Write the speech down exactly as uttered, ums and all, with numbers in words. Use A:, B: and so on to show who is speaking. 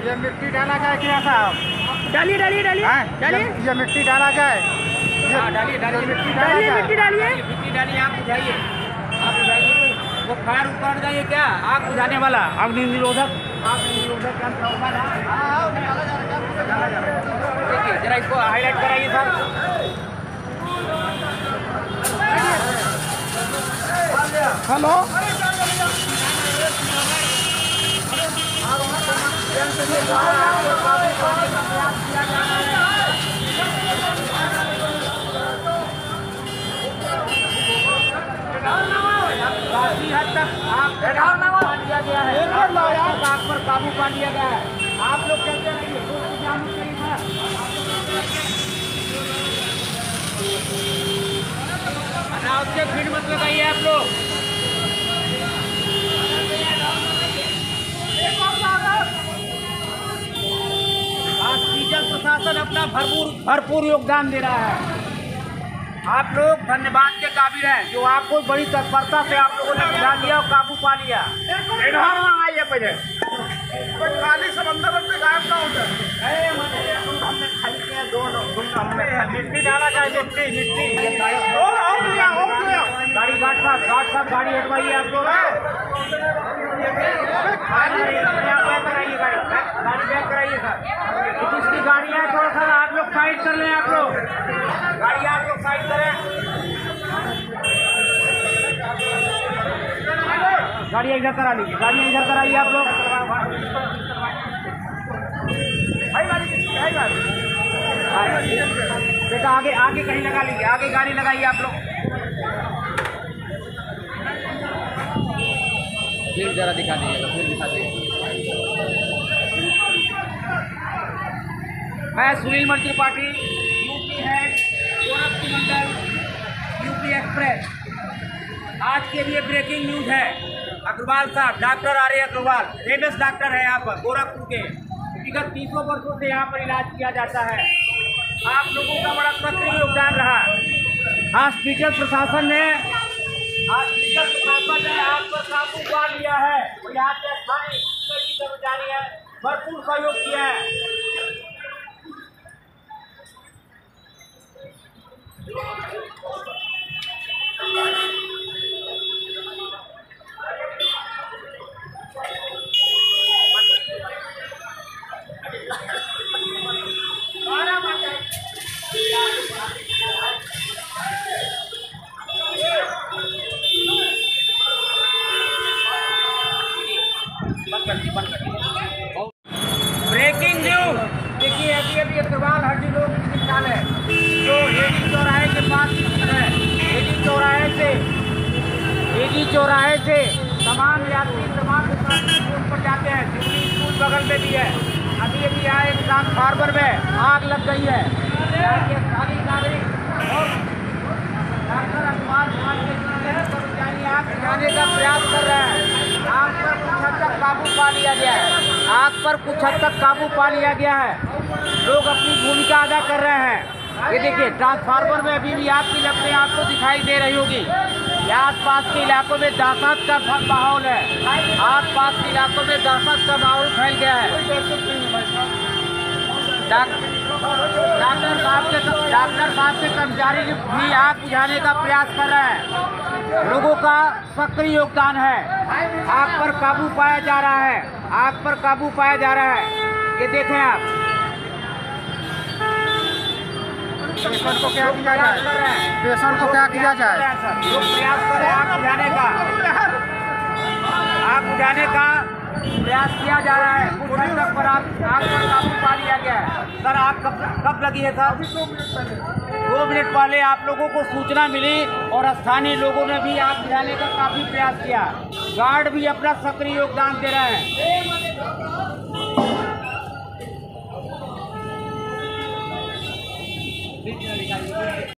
A: ये मिट्टी डाला गया क्या साहब?
B: डालिए डालिए डालिए डालिए।
A: ये मिट्टी डाला गया है।
B: डालिए डालिए
A: मिट्टी
B: डालिए मिट्टी डालिए
C: मिट्टी डालिए। आप बुझाइए, आप बुझाइए। वो फायर ऊपर जाइए क्या? आग बुझाने वाला अग्नि निरोधक, आग निरोधक यंत्र होगा ना। देखिए जरा इसको हाईलाइट कराइए सर।
A: हेलो,
C: काफी हद तक आग पा लिया गया है, आग पर काबू पा लिया गया है। आप लोग कहते रहिए, अनावश्यक भीड़ मत लगाइए आप लोग। हॉस्पिटल प्रशासन अपना भरपूर भरपूर योगदान दे रहा है। आप लोग धन्यवाद के काबिल हैं, जो आपको बड़ी तत्परता से आप लोगों ने बुझा लिया और काबू पा लिया। आइए पहले
A: खाली समंदर में गायब ना होता है।
C: हमने खाली किया दो मिट्टी डाला जाए, मिट्टी मिट्टी गाड़ी घाट साहब घाट साहब गाड़ी हटवाइए आप लोग। गाड़ी बैक कराइए सर। जिसकी गाड़ी है थोड़ा सा आप लोग साइड कर लें। आप लोग गाड़ी आप लोग साइड करें। गाड़ी इधर करा लीजिए, गाड़ी इधर कराइए आप लोग। बेटा आगे आगे कहीं लगा लीजिए, आगे गाड़ी लगाइए आप लोग। फिर जरा दिखा दीजिएगा, फिर दिखा दीजिए। मैं सुनील मर्द त्रिपाठी, यूपी हेड गोरखपुर मंडल, यूपी एक्सप्रेस। आज के लिए ब्रेकिंग न्यूज है। अग्रवाल साहब, doctor R A Agarwal famous doctor है यहाँ पर गोरखपुर के। विगत तीसों वर्षों से यहाँ पर इलाज किया जाता है। आप लोगों का बड़ा सक्रिय योगदान रहा। हॉस्पिटल प्रशासन ने हॉस्पिटल प्रशासन ने आग पर काबू पा लिया है। यहाँ के स्थानीय कर्मचारी है, भरपूर सहयोग किया है। ब्रेकिंग न्यूज देखिए, अभी अभी अग्रवाल हड्डी रोग चिकित्सालय जो एडी चौराहे के पास है, एडी चौराहे से एडी चौराहे से तमाम यात्री तमाम स्कूल पर जाते हैं। दिल्ली स्कूल बगल में भी है। अभी अभी यहाँ एक ट्रांसफार्मर में आग लग गई है। यहाँ के स्थानीय नागरिक और डॉक्टर अग्रवाल समाज के कर्मचारी आग बुझाने का प्रयास कर रहे हैं। आग पर कुछ हद तक काबू पा लिया गया है। आग पर कुछ हद तक काबू पा लिया गया है। लोग अपनी भूमिका अदा कर रहे हैं। ये देखिए ट्रांसफार्मर में अभी भी आग की लपटें आपको दिखाई दे रही होगी। आस पास के इलाकों में दहशत का माहौल है। आस पास के इलाकों में दहशत का माहौल फैल गया है। डॉक्टर साहब के डॉक्टर साहब के कर्मचारी भी आग बुझाने का प्रयास कर रहे हैं। लोगों का सक्रिय योगदान है। आग पर काबू पाया जा रहा है। आग पर काबू पाया जा रहा है। ये देखें आप।
A: पेशेंट को क्या किया जाए? पेशेंट को क्या किया जाए?
C: लोग प्रयास कर रहे हैं आग बुझाने का। आग बुझाने का प्रयास किया जा रहा है। कुछ हद तक पर आग आग पर काबू पा लिया गया है। सर आग कब कब लगी है सर? दो मिनट पहले आप लोगों को सूचना मिली और स्थानीय लोगों ने भी आग बुझाने का काफी प्रयास किया। गार्ड भी अपना सक्रिय योगदान दे रहे हैं।